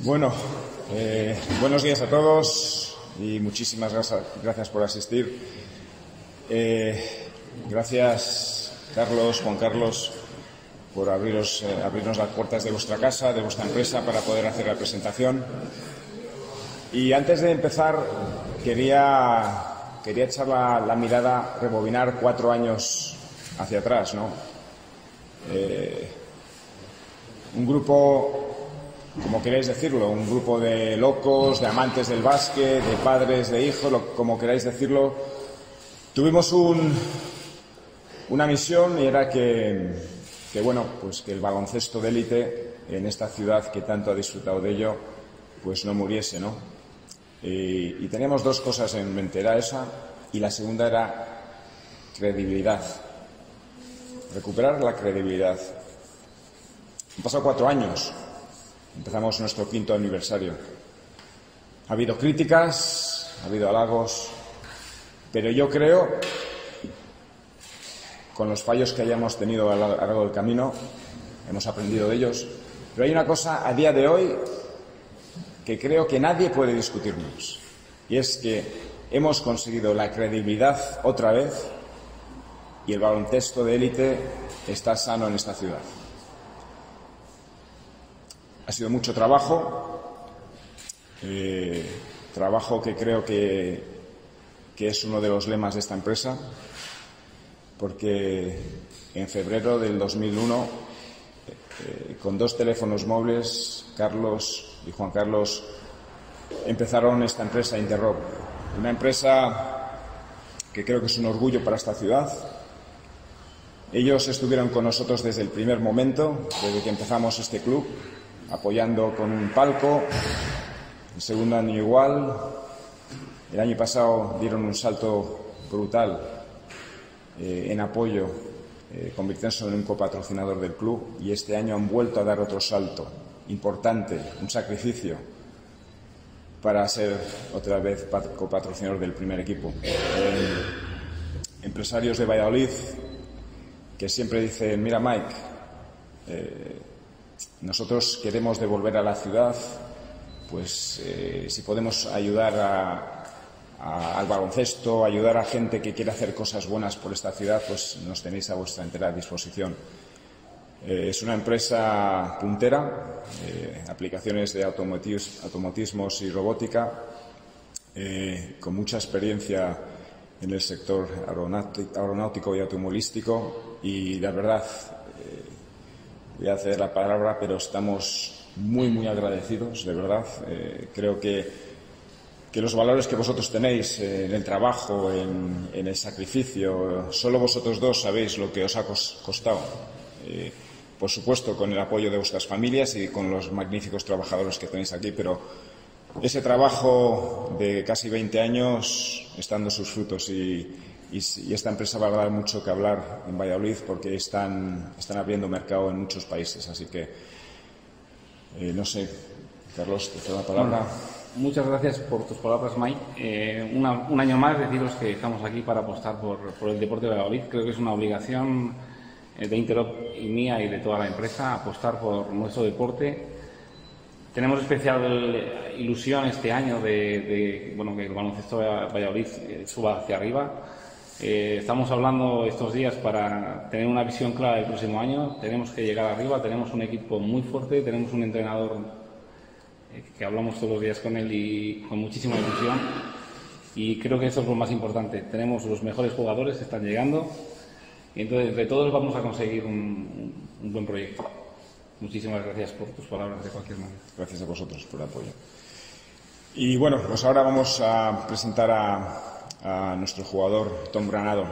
Bueno, buenos días a todos y muchísimas gracias por asistir. Gracias, Juan Carlos, por abrirnos las puertas de vuestra casa, de vuestra empresa, para poder hacer la presentación. Y antes de empezar, quería echar la mirada, rebobinar 4 años hacia atrás, ¿no? Un grupo, como queráis decirlo, un grupo de locos, de amantes del básquet, de padres, de hijos, como queráis decirlo, tuvimos una misión, y era que el baloncesto de élite en esta ciudad que tanto ha disfrutado de ello, pues no muriese, ¿no? Y teníamos 2 cosas en mente, era esa, y la segunda era credibilidad, recuperar la credibilidad. Han pasado 4 años. Empezamos nuestro 5º aniversario. Ha habido críticas, ha habido halagos, pero yo creo, con los fallos que hayamos tenido a lo largo del camino, hemos aprendido de ellos. Pero hay una cosa a día de hoy que creo que nadie puede discutirnos, y es que hemos conseguido la credibilidad otra vez y el baloncesto de élite está sano en esta ciudad. Ha sido mucho trabajo, trabajo que creo que es uno de los lemas de esta empresa, porque en febrero del 2001, con 2 teléfonos móviles, Carlos y Juan Carlos empezaron esta empresa Interrob, una empresa que creo que es un orgullo para esta ciudad. Ellos estuvieron con nosotros desde el primer momento, desde que empezamos este club, apoyando con un palco. El segundo año igual. El año pasado dieron un salto brutal en apoyo, convirtiéndose en un copatrocinador del club, y este año han vuelto a dar otro salto importante, un sacrificio, para ser otra vez copatrocinador del primer equipo. Empresarios de Valladolid que siempre dicen: mira, Mike, nosotros queremos devolver a la ciudad, pues si podemos ayudar al baloncesto, ayudar a gente que quiere hacer cosas buenas por esta ciudad, pues nos tenéis a vuestra entera disposición. Es una empresa puntera, aplicaciones de automatismos y robótica, con mucha experiencia en el sector aeronáutico y automovilístico, y la verdad, voy a ceder la palabra, pero estamos muy agradecidos, de verdad. Creo que los valores que vosotros tenéis en el trabajo, en el sacrificio, solo vosotros 2 sabéis lo que os ha costado. Por supuesto, con el apoyo de vuestras familias y con los magníficos trabajadores que tenéis aquí, pero ese trabajo de casi 20 años está dando sus frutos, y esta empresa va a dar mucho que hablar en Valladolid, porque están abriendo mercado en muchos países. Así que, no sé, Carlos, te cedo la palabra. Bueno, muchas gracias por tus palabras, Mike. Un año más deciros que estamos aquí para apostar por el deporte de Valladolid. Creo que es una obligación de Interrob y mía y de toda la empresa apostar por nuestro deporte. Tenemos especial ilusión este año de que el baloncesto de Valladolid suba hacia arriba. Estamos hablando estos días para tener una visión clara del próximo año. Tenemos que llegar arriba, tenemos un equipo muy fuerte, tenemos un entrenador que hablamos todos los días con él y con muchísima ilusión, y creo que eso es lo más importante. Tenemos los mejores jugadores, están llegando, y entonces entre todos vamos a conseguir un buen proyecto. Muchísimas gracias por tus palabras, de cualquier manera. Gracias a vosotros por el apoyo. Y bueno, pues ahora vamos a presentar a nuestro jugador, Tom Granado.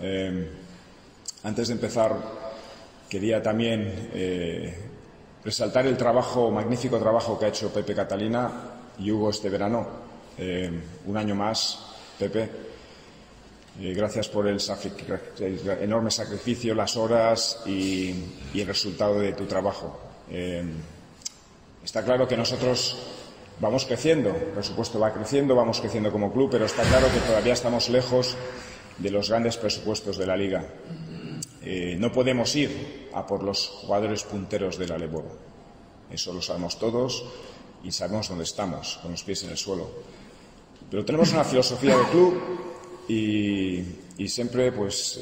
Antes de empezar, quería también resaltar el magnífico trabajo que ha hecho Pepe Catalina y Hugo este verano. Un año más, Pepe. Gracias por el enorme sacrificio, las horas y el resultado de tu trabajo. Está claro que nosotros vamos creciendo, el presupuesto va creciendo, vamos creciendo como club, pero está claro que todavía estamos lejos de los grandes presupuestos de la Liga. No podemos ir a por los jugadores punteros del Aleboro. Eso lo sabemos todos, y sabemos dónde estamos, con los pies en el suelo. Pero tenemos una filosofía de club y siempre, pues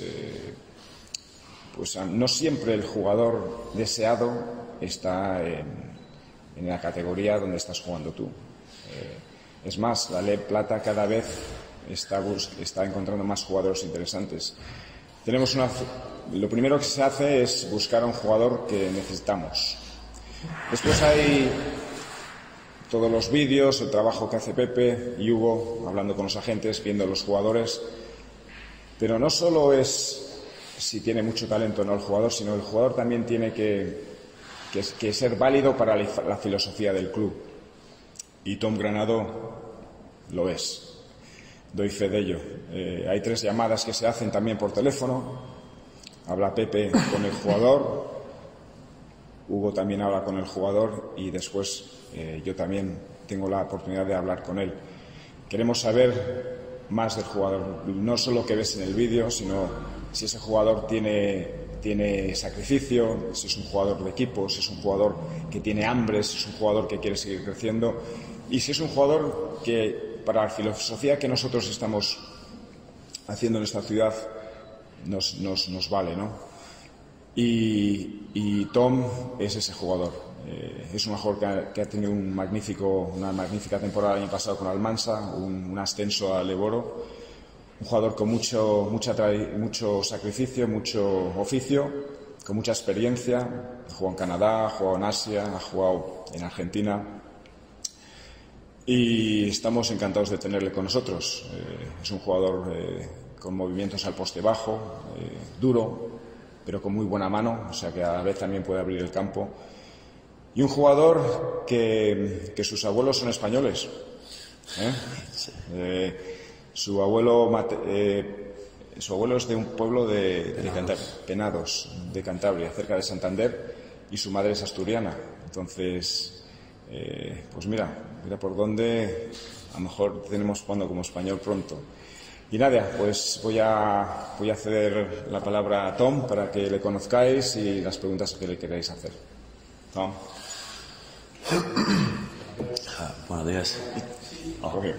no siempre el jugador deseado está en la categoría donde estás jugando tú. Es más, la LEB Plata cada vez está encontrando más jugadores interesantes. Lo primero que se hace es buscar a un jugador que necesitamos. Después hay todos los vídeos, el trabajo que hace Pepe y Hugo, hablando con los agentes, viendo a los jugadores. Pero no solo es si tiene mucho talento o no el jugador, sino el jugador también tiene que ser válido para la filosofía del club. Y Tom Granado lo es. Doy fe de ello. Hay 3 llamadas que se hacen también por teléfono. Habla Pepe con el jugador, Hugo también habla con el jugador y después yo también tengo la oportunidad de hablar con él. Queremos saber más del jugador, no solo que ves en el vídeo, sino si ese jugador tiene sacrificio, si es un jugador de equipo, si es un jugador que tiene hambre, si es un jugador que quiere seguir creciendo y si es un jugador que para la filosofía que nosotros estamos haciendo en esta ciudad nos vale, ¿no? Y Tom es ese jugador. Es un jugador que ha tenido una magnífica temporada el año pasado con Almansa, un ascenso al Leboro, un jugador con mucho sacrificio, mucho oficio, con mucha experiencia. Ha jugado en Canadá, ha jugado en Asia, ha jugado en Argentina y estamos encantados de tenerle con nosotros. Es un jugador con movimientos al poste bajo, duro, pero con muy buena mano, o sea que a la vez también puede abrir el campo. Y un jugador que sus abuelos son españoles. Su abuelo es de un pueblo de Cantabria, Penados, de Cantabria, cerca de Santander, y su madre es asturiana. Entonces, pues mira por dónde a lo mejor tenemos jugando como español pronto. Y nada, pues voy a ceder la palabra a Tom para que le conozcáis y las preguntas que le queráis hacer. Tom. Buenos días. Okay.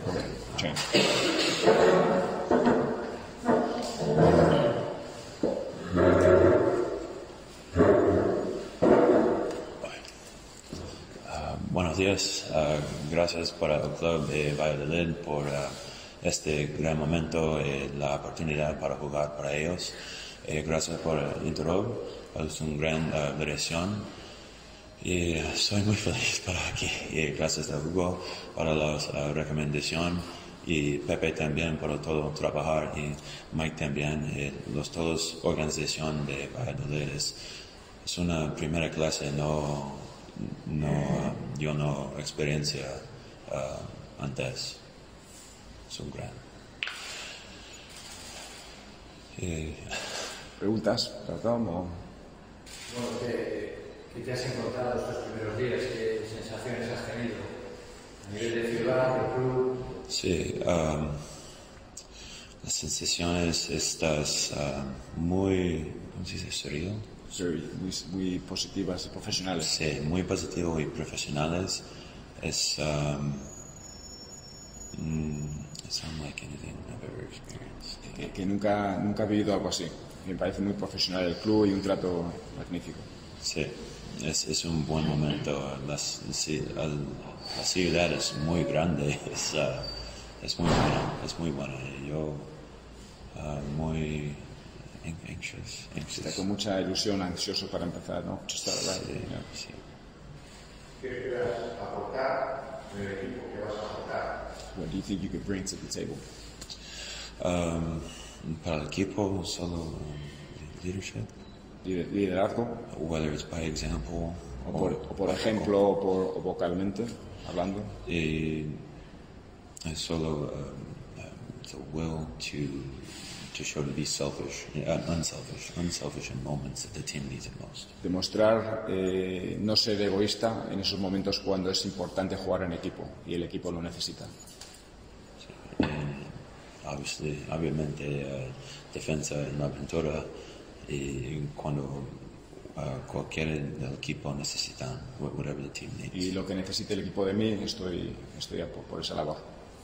Buenos días. Gracias para el Club de Valladolid por este gran momento y la oportunidad para jugar para ellos. Gracias por el Interrob. Es una gran dirección. Y soy muy feliz para aquí. Y gracias a Hugo para la recomendación y Pepe también por todo trabajar y Mike también. Todos organización de Valladolid es una primera clase. Yo no experiencia antes. Es un gran. ¿Preguntas para Tom? Bueno, ¿qué te has encontrado estos primeros días? ¿Qué sensaciones has tenido? A nivel de ciudad, de club. Sí, las sensaciones estas muy, ¿cómo se dice? ¿Surreal? Muy positivas y profesionales. Sí, muy positivas y profesionales. It's unlike anything I've ever experienced. Que nunca he vivido algo así. Me parece muy profesional el club y un trato magnífico. Sí, es un buen momento. La ciudad es muy grande, es muy buena. Yo muy anxious. Está con mucha ilusión, ansioso para empezar, ¿no? Sí. ¿Qué esperas aportar en el equipo? ¿Qué vas a aportar? What do you think you could bring to the table? Para el equipo, solo leadership. Liderazgo. Whether it's by example o por ejemplo o vocalmente hablando. Y solo the will to show to be unselfish in moments that the team needs it most. Demostrar no ser egoísta en esos momentos cuando es importante jugar en equipo y el equipo lo necesita. Obviamente defensa en la aventura y cuando cualquier del equipo necesitan, whatever the team needs. Y lo que necesite el equipo de mí, estoy por esa labor.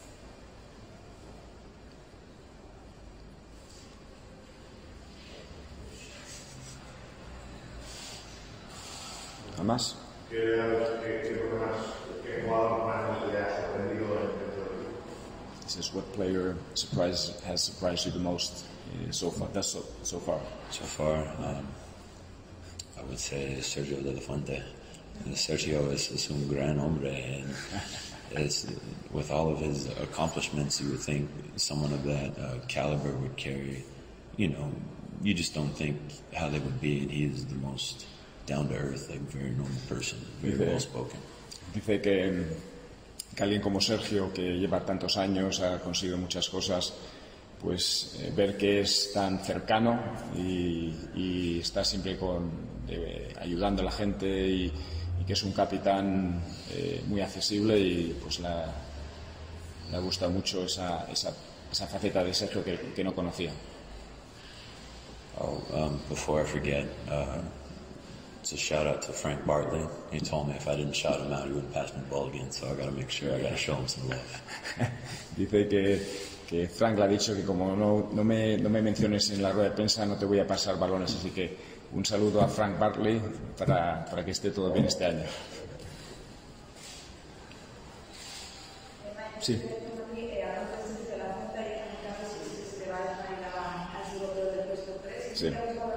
¿Nada más? ¿Qué jugador más le ha sorprendido dentro del equipo? This is what player has surprised you the most so far. So far. So far, I would say Sergio de la Fuente. Sergio es un gran hombre, and with all of his accomplishments, you would think someone of that caliber would carry. You know, you just don't think how they would be, and he is the most down-to-earth, like very normal person, very well-spoken. Dice que alguien como Sergio, que lleva tantos años, ha conseguido muchas cosas, pues ver que es tan cercano y está siempre ayudando a la gente y que es un capitán muy accesible, y pues le gusta mucho esa faceta de Sergio que no conocía. Before I forget, it's a shout out to Frank Bartley. He told me if I didn't shout him out, he wouldn't pass me the ball again, so I got to make sure I got to show him some love. Dice que Frank le ha dicho que como no me menciones en la rueda de prensa, no te voy a pasar balones, así que un saludo a Frank Bartley para que esté todo bien este año. Sí. Sí.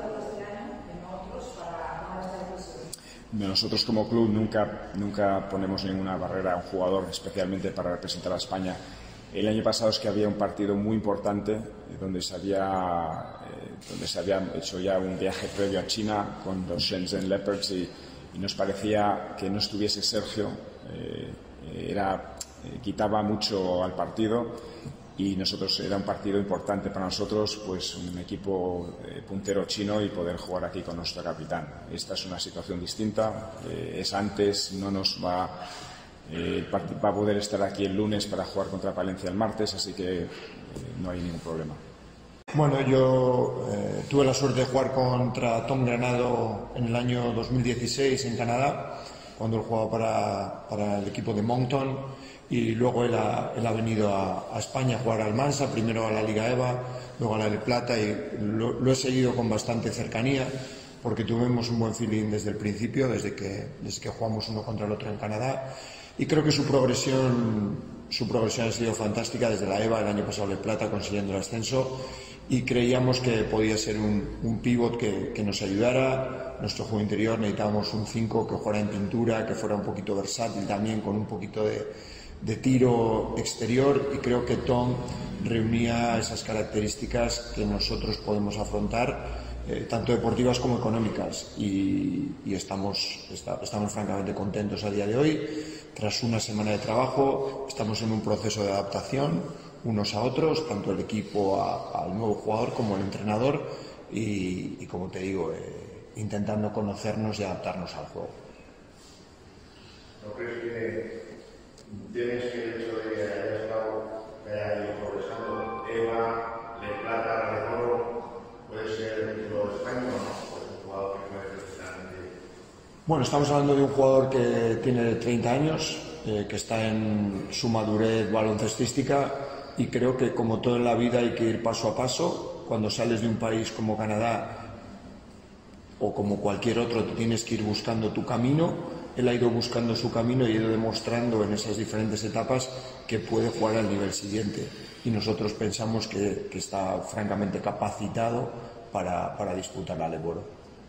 Nosotros como club nunca ponemos ninguna barrera a un jugador, especialmente para representar a España. El año pasado es que había un partido muy importante donde se había hecho ya un viaje previo a China con los Shenzhen Leopards y nos parecía que no estuviese Sergio, quitaba mucho al partido, y era un partido importante para nosotros, pues un equipo puntero chino, y poder jugar aquí con nuestro capitán. Esta es una situación distinta, es antes, no nos va a poder estar aquí el lunes para jugar contra Palencia el martes, así que no hay ningún problema. Bueno, yo tuve la suerte de jugar contra Tom Granado en el año 2016 en Canadá, cuando él jugaba para el equipo de Moncton, y luego él ha venido a España a jugar al Mansa, primero a la Liga EVA, luego a la de Plata, y lo he seguido con bastante cercanía, porque tuvimos un buen feeling desde el principio, desde que jugamos uno contra el otro en Canadá, y creo que su progresión ha sido fantástica desde la EVA, el año pasado de Plata, consiguiendo el ascenso, y creíamos que podía ser un pívot que nos ayudara. Nuestro juego interior necesitábamos un 5 que jugara en pintura, que fuera un poquito versátil también, con un poquito de tiro exterior, y creo que Tom reunía esas características que nosotros podemos afrontar, tanto deportivas como económicas, y estamos francamente contentos a día de hoy. Tras una semana de trabajo, estamos en un proceso de adaptación unos a otros, tanto el equipo al nuevo jugador como el entrenador, y como te digo, intentando conocernos y adaptarnos al juego. ¿No crees que tienes que el hecho de que haya ido progresando EVA, Le Plata, Le Oro, puede ser el título de España o no? ¿O es un jugador que puede precisamente? Bueno, estamos hablando de un jugador que tiene 30 años, que está en su madurez baloncestística, y creo que, como todo en la vida, hay que ir paso a paso. Cuando sales de un país como Canadá o como cualquier otro, te tienes que ir buscando tu camino. Él ha ido buscando su camino y ha ido demostrando en esas diferentes etapas que puede jugar al nivel siguiente, y nosotros pensamos que está francamente capacitado para disputar la Leboro.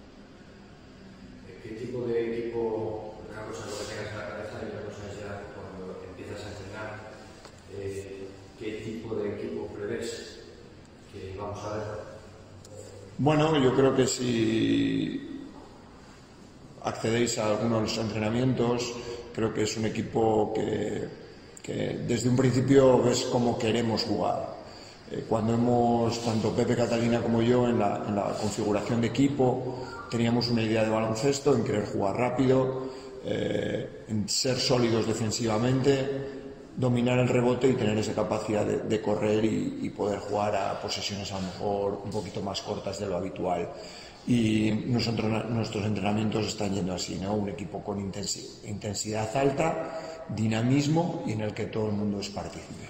¿Qué tipo de equipo, una cosa es lo que tengas en la cabeza y otra cosa es ya cuando empiezas a entrenar, qué tipo de equipo prevés que vamos a ver? Bueno, yo creo que si accedéis a algunos de los entrenamientos, creo que es un equipo que desde un principio ves cómo queremos jugar. Cuando tanto Pepe Catalina como yo, en la configuración de equipo, teníamos una idea de baloncesto, en querer jugar rápido, en ser sólidos defensivamente, dominar el rebote y tener esa capacidad de correr y poder jugar a posesiones a lo mejor un poquito más cortas de lo habitual. y nuestros entrenamientos están yendo así, ¿no? Un equipo con intensidad alta, dinamismo y en el que todo el mundo es partícipe.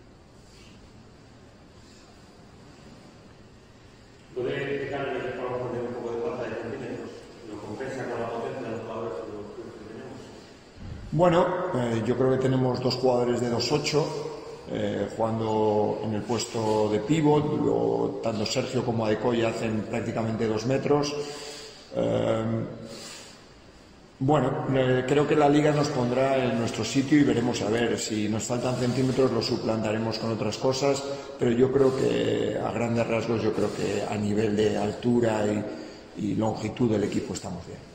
¿Puede explicar en el trabajo de un poco de falta de centímetros? ¿Lo compensa con la potencia de los jugadores que tenemos? Bueno, yo creo que tenemos dos jugadores de 2'8", jugando en el puesto de pívot, tanto Sergio como Adekoya hacen prácticamente 2 metros. Bueno, creo que la Liga nos pondrá en nuestro sitio y veremos a ver. Si nos faltan centímetros lo suplantaremos con otras cosas, pero yo creo que a grandes rasgos, yo creo que a nivel de altura y longitud del equipo estamos bien.